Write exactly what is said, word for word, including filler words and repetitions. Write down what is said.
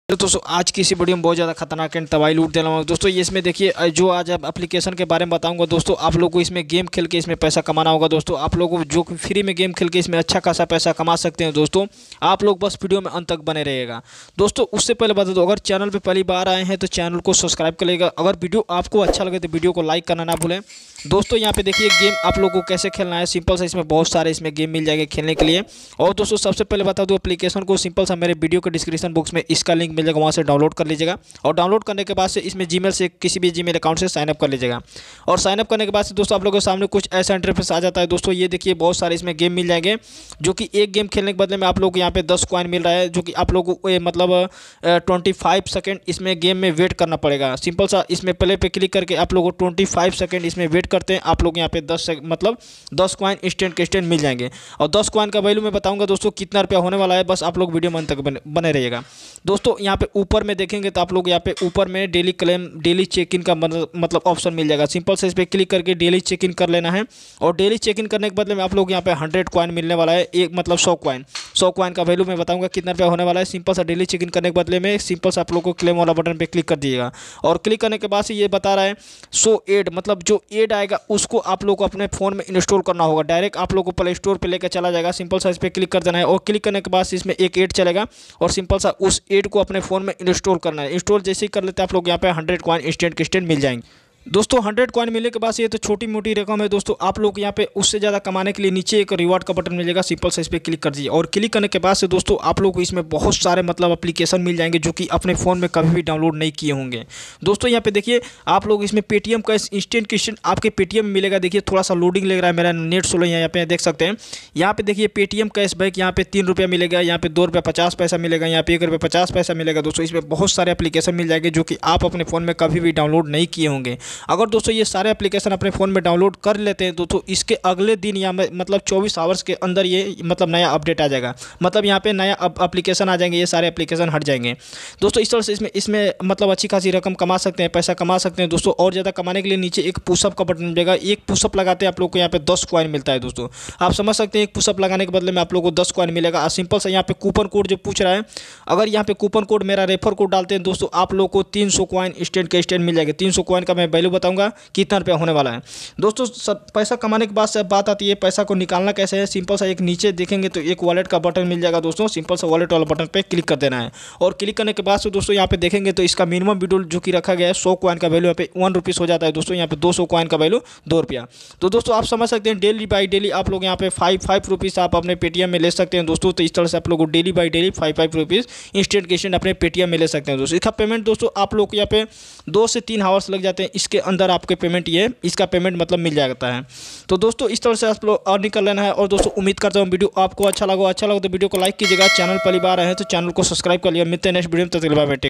तो दोस्तों आज की इसी वीडियो में बहुत ज़्यादा खतरनाक एंड तबाही लूट देना होगा दोस्तों। ये इसमें देखिए जो आज आप एप्लीकेशन के बारे में बताऊंगा दोस्तों, आप लोगों को इसमें गेम खेल के इसमें पैसा कमाना होगा दोस्तों। आप लोगों को जो फ्री में गेम खेल के इसमें अच्छा खासा पैसा कमा सकते हैं दोस्तों। आप लोग बस वीडियो में अंत तक बने रहिएगा दोस्तों। उससे पहले बता दो, अगर चैनल पर पहली बार आए हैं तो चैनल को सब्सक्राइब कर लेगा। अगर वीडियो आपको अच्छा लगे तो वीडियो को लाइक करना ना भूलें दोस्तों। यहाँ पे देखिए गेम आप लोगों को कैसे खेलना है, सिंपल सा इसमें बहुत सारे इसमें गेम मिल जाएंगे खेलने के लिए। और दोस्तों सबसे पहले बता दूं, एप्लीकेशन को सिंपल सा मेरे वीडियो के डिस्क्रिप्शन बॉक्स में इसका लिंक मिल जाएगा, वहाँ से डाउनलोड कर लीजिएगा। और डाउनलोड करने के बाद से इसमें जीमेल से किसी भी जीमेल अकाउंट से साइनअप कर लीजिएगा। और साइनअप करने के बाद से दोस्तों आप लोगों के सामने कुछ ऐसा इंटरफेस आ जाता है दोस्तों। ये देखिए बहुत सारे इसमें गेम मिल जाएंगे, जो कि एक गेम खेलने के बदले में आप लोग को यहाँ पे दस कॉइन मिल रहा है, जो कि आप लोगों को मतलब ट्वेंटी फाइव सेकेंड इसमें गेम में वेट करना पड़ेगा। सिंपल सा इसमें प्ले पे क्लिक करके आप लोग को ट्वेंटी फाइव सेकेंड इसमें वेट करते हैं, आप लोग यहाँ पे दस मतलब दस कॉइन इंस्टेंट के इंस्टेंट मिल जाएंगे। और दस कॉइन का वैल्यू मैं बताऊंगा दोस्तों कितना रुपया होने वाला है, बस आप लोग वीडियो में अंत तक बने, बने रहिएगा दोस्तों। यहाँ पे ऊपर में देखेंगे तो आप लोग यहाँ पे ऊपर में daily claim daily check in का मतलब ऑप्शन मिल जाएगा। सिंपल से इस पर क्लिक करके डेली चेक इन कर लेना है। और डेली चेक इन करने के बदले में आप लोग यहाँ पे हंड्रेड कॉइन मिलने वाला है, एक मतलब सौ कॉइन सौ कॉइन का वैल्यू मैं बताऊंगा कितना रुपया होने वाला है। सिंपल सा डेली चेक इन करने के बदले में सिंपल से आप लोग को क्लेम वाला बटन पे क्लिक कर दीजिएगा। और क्लिक करने के बाद से ये बता रहा है सो एड, मतलब जो एड आएगा उसको आप लोग को अपने फ़ोन में इंस्टॉल करना होगा। डायरेक्ट आप लोग को प्ले स्टोर पे लेकर चला जाएगा। सिंपल सा इस पर क्लिक कर देना है। और क्लिक करने के बाद इसमें एक एड चलेगा और सिंपल सा उस एड को अपने फ़ोन में इंस्टॉल करना है। इंस्टॉल जैसे ही कर लेते हैं आप लोग यहाँ पे हंड्रेड कॉइन इंस्टेंट के इंस्टेंट मिल जाएंगे दोस्तों। हंड्रेड कॉइन मिलने के बाद ये तो छोटी मोटी रकम है दोस्तों। आप लोग यहाँ पे उससे ज़्यादा कमाने के लिए नीचे एक रिवार्ड का बटन मिलेगा, सिंपल से इस पर क्लिक कर दीजिए। और क्लिक करने के बाद से दोस्तों आप लोग को इसमें बहुत सारे मतलब एप्लीकेशन मिल जाएंगे, जो कि अपने फ़ोन में कभी भी डाउनलोड नहीं किए होंगे दोस्तों। यहाँ पे देखिए आप लोग इसमें पेटीएम का इंस्टेंट के इंस्टेंट आपके पेटीएम में मिलेगा। देखिए थोड़ा सा लोडिंग लग रहा है, मेरा नेट स्लो है, यहाँ पे देख सकते हैं। यहाँ पे देखिए पेटीएम कैशबैक यहाँ पे तीन रुपया मिलेगा, यहाँ पे दो रुपया पचास पैसा मिलेगा, यहाँ पे एक रुपया पचास पैसा मिलेगा दोस्तों। इसमें बहुत सारे एप्लीकेशन मिल जाएंगे जो कि आप अपने फ़ोन में कभी भी डाउनलोड नहीं किए होंगे। अगर दोस्तों ये सारे एप्लीकेशन अपने फ़ोन में डाउनलोड कर लेते हैं दोस्तों, इसके अगले दिन या मतलब चौबीस आवर्स के अंदर ये मतलब नया अपडेट आ जाएगा, मतलब यहाँ पे नया एप्लीकेशन आ जाएंगे, ये सारे एप्लीकेशन हट जाएंगे दोस्तों। इस तरह से इसमें इसमें मतलब अच्छी खासी रकम कमा सकते हैं, पैसा कमा सकते हैं दोस्तों। और ज़्यादा कमाने के लिए नीचे एक पुशअप का बटन मिलेगा। एक पुशअप लगाते हैं आप लोग को यहाँ पे दस कॉइन मिलता है दोस्तों। आप समझ सकते हैं एक पुशअप लगाने के बदले में आप लोग को दस कॉइन मिलेगा। सिंपल से यहाँ पे कूपन कोड जो पूछ रहा है, अगर यहाँ पे कूपन कोड मेरा रेफर कोड डालते हैं दोस्तों, आप लोग को तीन सौ कॉइन इंस्टेंट के इंस्टेंट मिल जाएगा। तीन सौ कॉइन का मैं वैल्यू बताऊंगा कितना रुपया होने वाला है दोस्तों। सब पैसा कमाने के बाद से बात आती है पैसा को निकालना कैसे है। सिंपल सा एक नीचे देखेंगे तो एक वॉलेट का बटन मिल जाएगा दोस्तों। सिंपल सा वॉलेट वाला बटन पे क्लिक कर देना है। और क्लिक करने के बाद से दोस्तों यहाँ पे देखेंगे तो इसका मिनिमम विड्रॉल जो कि रखा गया है सौ कॉइन का वैल्यू यहाँ पे वन रुपीज़ हो जाता है दोस्तों। यहाँ पे दो सौ कॉइन का वैल्यू दो रुपया। तो दोस्तों आप समझ सकते हैं डेली बाई डेली आप लोग यहाँ पे फाइव फाइव रुपीज़ आप अपने पेटीएम में ले सकते हैं दोस्तों। तो इस तरह से आप लोग को daily by daily five five rupees instant के इंस्टेंट अपने पेटीएम में ले सकते हैं दोस्तों। इसका पेमेंट दोस्तों आप लोग को यहाँ पे दो से तीन आवर्स लग जाते हैं, इसके अंदर आपके पेमेंट ये इसका पेमेंट मतलब मिल जाता है। तो दोस्तों इस तरह से आप लोग अर्निंग कर लेना है। और दोस्तों उम्मीद करता हूँ वीडियो आपको अच्छा लगा अच्छा लगा तो वीडियो को लाइक कीजिएगा। चैनल पहली बार आए हैं तो चैनल को सब्सक्राइब कर लिया। मिलते हैं नेक्स्ट वीडियो में, तब तक के लिए बाय बाय।